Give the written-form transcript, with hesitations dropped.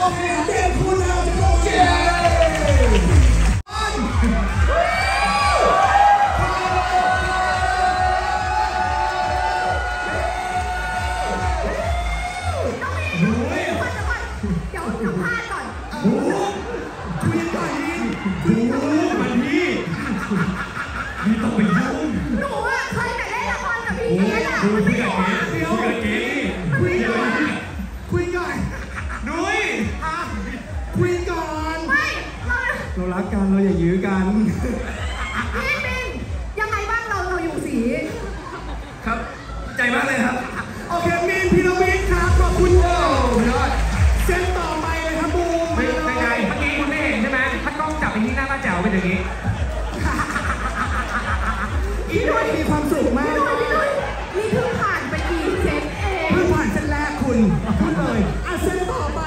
เคเกมคุณแล้วโอเคไม่ต้องไปยุ่งหนูอ่ะเคยแต่เล่นละครกับพี่เอสอ่ะคุยกับเก๋คุยกับเก๋คุยก่อนนุ้ยคุยก่อนไม่เรารักกันเราอย่ายื้อกันพี่บินยังไงบ้างเราอยู่สีครับใจมากเลยครับโอเคมินพีระมิดครับขอบคุณโอ้ยอดเส้นต่อไปเลยครับบูมเป็นไงเมื่อกี้คุณไม่เห็นใช่ไหมถ้ากล้องจับไปที่หน้าป้าแจ๋วเป็นอย่างนี้อีนุ้ยมีความสุขมากพี่นุ้ยนี่เพิ่งผ่านไปกี่เซตเองเพิ่งผ่านเส้นแรกคุณพูดเลยเส้นต่อไป